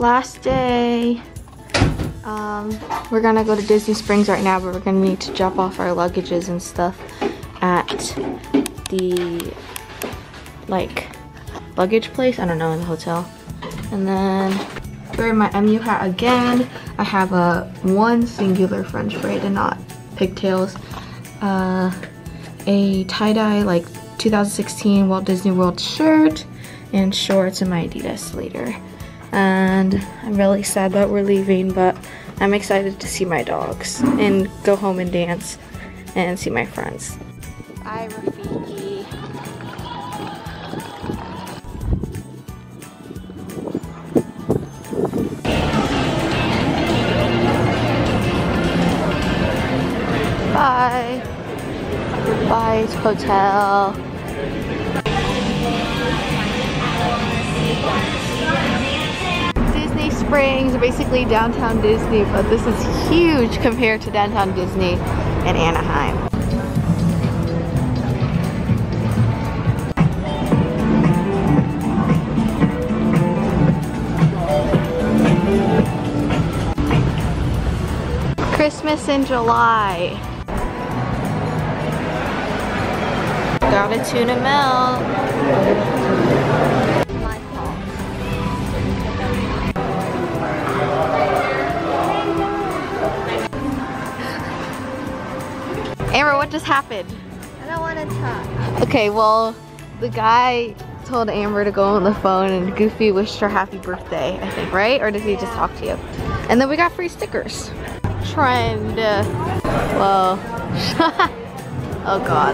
Last day. We're gonna go to Disney Springs right now, but we're gonna need to drop off our luggages and stuff at the luggage place. I don't know, in the hotel. And then wearing my MU hat again. I have one singular French braid and not pigtails. A tie-dye 2016 Walt Disney World shirt and shorts and my Adidas later. And I'm really sad that we're leaving, but I'm excited to see my dogs and go home and dance and see my friends. Bye, Rafiki. Bye. Bye, hotel. Disney Springs, basically downtown Disney, but this is huge compared to downtown Disney in Anaheim. Christmas in July. Got a tuna melt. Amber, what just happened? I don't want to talk. Okay, well, the guy told Amber to go on the phone and Goofy wished her happy birthday, I think, right? Or did he just talk to you? And then we got free stickers. Trend. Whoa. Oh God.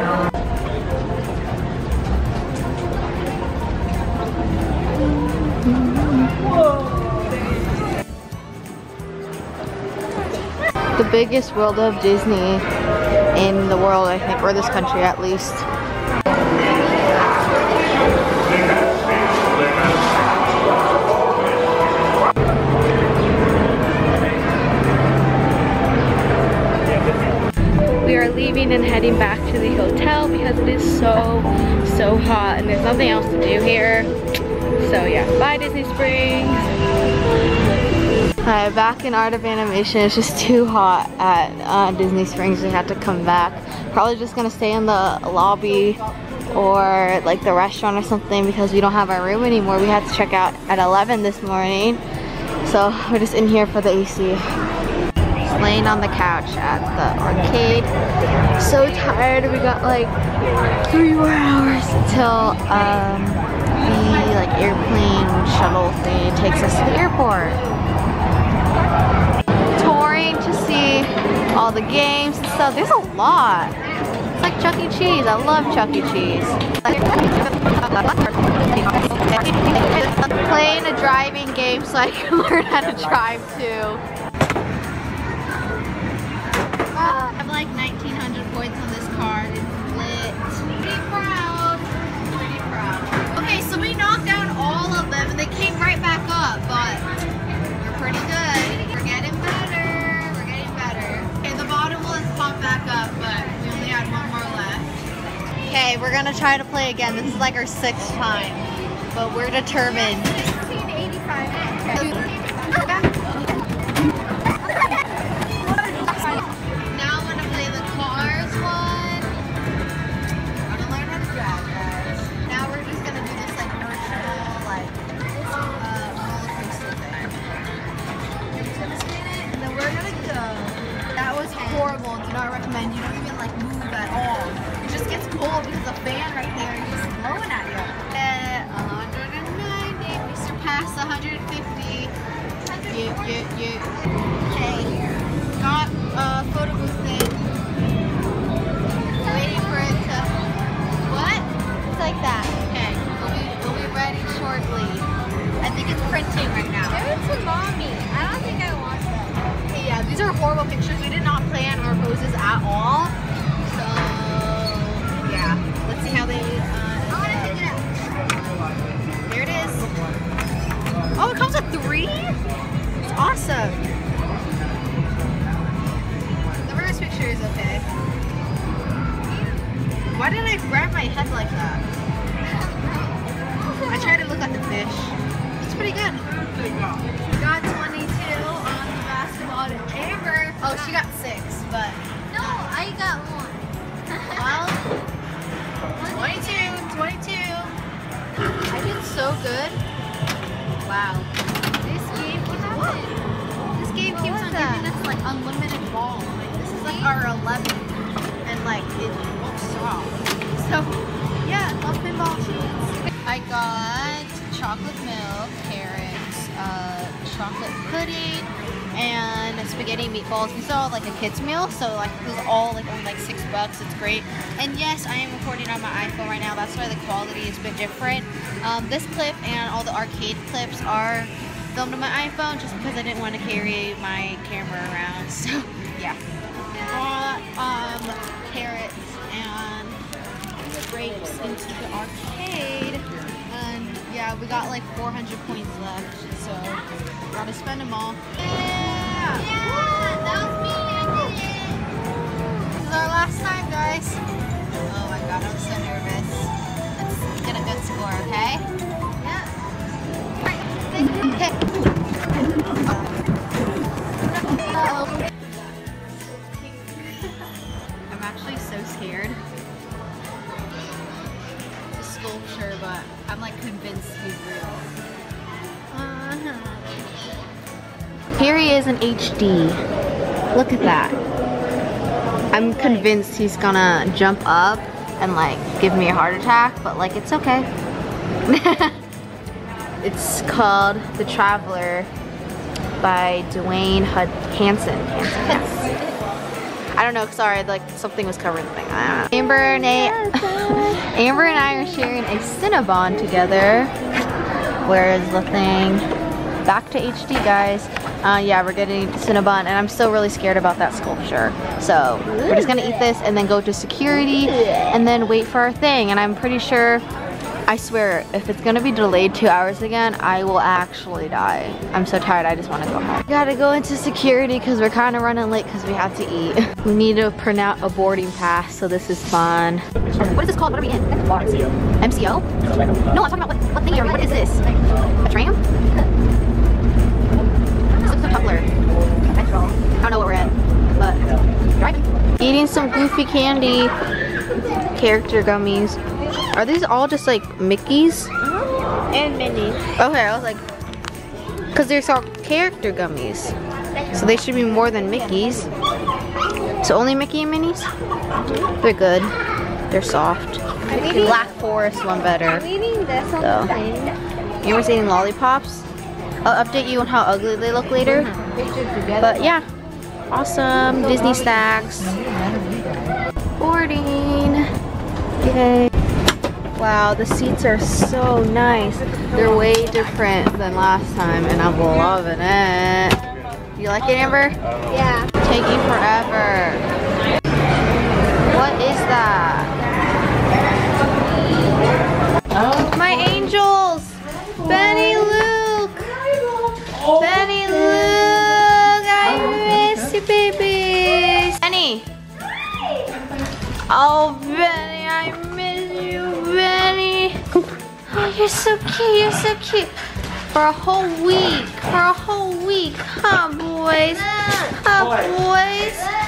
The biggest World of Disney in the world, I think, or this country at least. We are leaving and heading back to the hotel because it is so hot and there's nothing else to do here. So yeah, bye Disney Springs. Alright, back in Art of Animation. It's just too hot at Disney Springs. We had to come back. Probably just gonna stay in the lobby or like the restaurant or something because we don't have our room anymore. We had to check out at 11 this morning. So we're just in here for the AC. Just laying on the couch at the arcade. So tired. We got like 3 more hours until the airplane shuttle thing takes us to the airport. Touring to see all the games and stuff. There's a lot. It's like Chuck E. Cheese. I love Chuck E. Cheese. Playing a driving game so I can learn how to drive too. I have like 1900 points on this card. It's lit. Pretty proud. Pretty proud. Okay, so we knocked down all of them and they came right back up, but we're pretty good. We're getting better. We're getting better. Okay, the bottom will pop back up, but we only had 1 more left. Okay, we're gonna try to play again. This is like our 6th time, but we're determined. 1685. Now I'm gonna play the Cars one. I'm gonna learn how to drive, guys. Now we're just gonna do this like virtual, roller coaster thing. We're just gonna spin it, and then we're gonna go. That was horrible. Do not recommend. You don't even move at all. It just gets cold because the fan right there is just blowing at you. 190. We surpassed 150. Okay. Got a photo booth thing. Waiting for it to. What? It's like that. Okay. We'll be ready shortly. I think it's printing right now. Give it to mommy. I don't think I want that. Okay, yeah, these are horrible pictures. We did not plan our poses at all. So yeah, let's see how they. I want to pick it up. There it is. Oh, it comes with 3? It's awesome. good. Wow. This game, what happened? This game keeps on giving us like unlimited balls. Like this is like our 11th, and like it won't stop. So yeah, love pinball cheese. I got chocolate milk, carrots, chocolate pudding, and spaghetti meatballs. These are all like a kids meal, so like this is all like only like $6. It's great. And yes, I am recording on my iPhone right now. That's why the quality is a bit different. This clip and all the arcade clips are filmed on my iPhone just because I didn't want to carry my camera around. So yeah, carrots and grapes into the arcade. And yeah, we got like 400 points left, so gotta spend them all. Yeah, That was me. I did it. this is our last time, guys. Oh my god, I'm so nervous. Let's get a good score, okay? I'm actually so scared. It's a sculpture, but I'm like convinced he's real. Here he is in HD. Look at that. I'm convinced he's gonna jump up and like give me a heart attack, but like it's okay. It's called The Traveler by Dwayne Hansen. I don't know, sorry, like something was covering the thing. I don't know. Amber and I are sharing a Cinnabon together. Where is the thing? Back to HD, guys. Yeah, we're getting Cinnabon, and I'm still really scared about that sculpture. So we're just gonna eat this and then go to security and then wait for our thing. And I'm pretty sure, I swear, if it's gonna be delayed 2 hours again, I will actually die. I'm so tired, I just wanna go home. We gotta go into security because we're kind of running late because we have to eat. We need to print out a boarding pass, so this is fun. What is this called? What are we in? MCO. MCO? No, I'm talking about what thing are we? What is this? A tram? This looks like a Tumblr. I don't know what we're in, but driving. Eating some Goofy candy. Character gummies. Are these all just like Mickeys? And Minnie. Okay, I was like, because they're all character gummies. So they should be more than Mickey's. So only Mickey and Minnie's? They're good. They're soft. Black Forest one better. I'm eating this on So. the thing. Amber's eating lollipops. I'll update you on how ugly they look later. But yeah, awesome Disney snacks. Boarding. Yay. Wow, the seats are so nice. They're way different than last time, and I'm loving it. You like it, Amber? Yeah. Taking forever. What is that? My angels! Benny, Luke! Benny, Luke! I miss you, babies! Benny! Oh, Benny, I miss you, Benny! Oh, you're so cute, you're so cute! For a whole week, huh, boys? Huh, boys?